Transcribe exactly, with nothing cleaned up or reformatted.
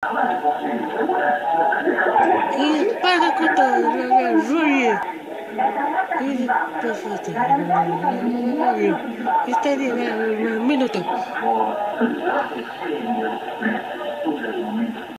Il paraquat juillet. Il perfetto. Sta di un minuto.